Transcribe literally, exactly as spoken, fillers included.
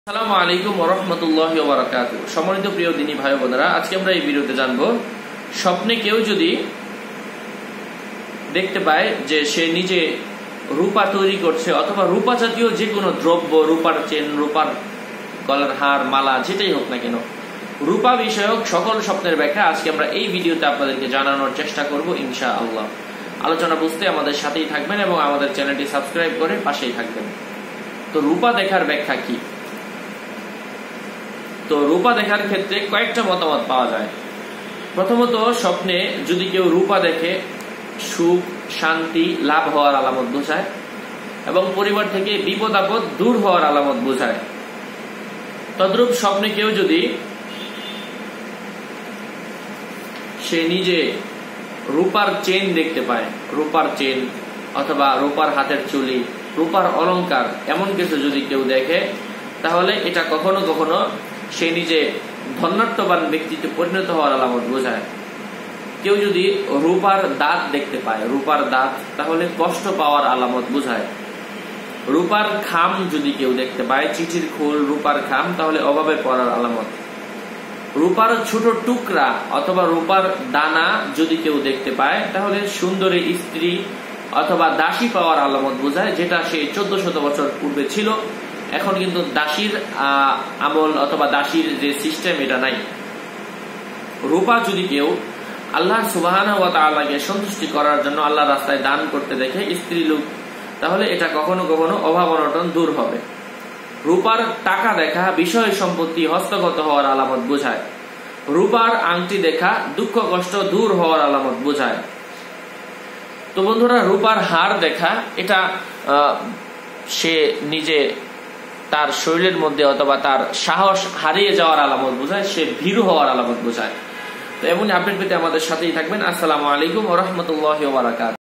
আসসালামু আলাইকুম ওয়া রাহমাতুল্লাহি ওয়া বারাকাতুহু। সম্মানিত প্রিয় দিনী ভাই বোনেরা, আজকে আমরা এই ভিডিওতে জানবো স্বপ্নে কেউ যদি দেখতে পায় যে সে নিজে রূপা তৈরি করছে অথবা রূপা জাতীয় যে কোনো দ্রব্য, রূপার চেন, রূপার গলার হার, মালা, যেটাই হোক না কেন, রূপা বিষয়ক সকল স্বপ্নের ব্যাখ্যা আজকে আমরা এই ভিডিওতে আপনাদেরকে জানানোর চেষ্টা করব ইনশাআল্লাহ। আলোচনা বুঝতে আমাদের সাথেই থাকবেন এবং আমাদের চ্যানেলটি সাবস্ক্রাইব করে পাশেই থাকবেন। তো রূপা দেখার ব্যাখ্যা কি? তো রূপা দেখার ক্ষেত্রে কয়েকটা মতামত পাওয়া যায়। প্রথমত, স্বপ্নে যদি কেউ রূপা দেখে সুখ, শান্তি লাভ হওয়ার আলামত বোঝায় এবং পরিবার থেকে বিপদ আপদ দূর হওয়ার আলামত বোঝায়। তদ্রূপ স্বপ্নে কেউ যদি সে নিজে রূপার চেন দেখতে পায়, রূপার চেন অথবা রূপার হাতের চুড়ি, রূপার অলংকার, এমন কিছু যদি কেউ দেখে, তাহলে এটা কখনো কখনো সে নিজে ধন্যাত্মবান ব্যক্তিতে পরিণত হওয়ার আলামত বোঝায়। কেউ যদি রূপার দাঁত দেখতে পায়, রূপার দাঁত, তাহলে কষ্ট পাওয়ার আলামত বোঝায়। রূপার খাম যদি কেউ দেখতে পায়, চিঠির খোল, রূপার খাম, তাহলে অভাবে পড়ার আলামত। রূপার ছোট টুকরা অথবা রূপার দানা যদি কেউ দেখতে পায়, তাহলে সুন্দরী স্ত্রী অথবা দাসী পাওয়ার আলামত বোঝায়, যেটা সে চোদ্দ শত বছর পূর্বে ছিল। এখন কিন্তু দাসীর আমল অথবা দাসীর যে সিস্টেম, এটা নাই। রূপা যদি কেউ আল্লাহ সুবহানাহু ওয়া তাআলাকে সন্তুষ্টি করার জন্য আল্লাহর রাস্তায় দান করতে দেখে স্ত্রী লোক, তাহলে এটা কখনো কখনো অভাব অনটন দূর হবে। রূপার টাকা দেখা বিষয় সম্পত্তি হস্তগত হওয়ার আলামত বোঝায়। রূপার আংটি দেখা দুঃখ কষ্ট দূর হওয়ার আলামত বোঝায়। তো বন্ধুরা, রূপার হার দেখা, এটা সে নিজে তার শরীরের মধ্যে অথবা তার সাহস হারিয়ে যাওয়ার আলামত বোঝায়, সে ভীরু হওয়ার আলামত বোঝায়। তো এমনই আপডেট পেতে আমাদের সাথেই থাকবেন। আসসালামু আলাইকুম ওয়া রাহমাতুল্লাহি ওয়া বারাকাতুহু।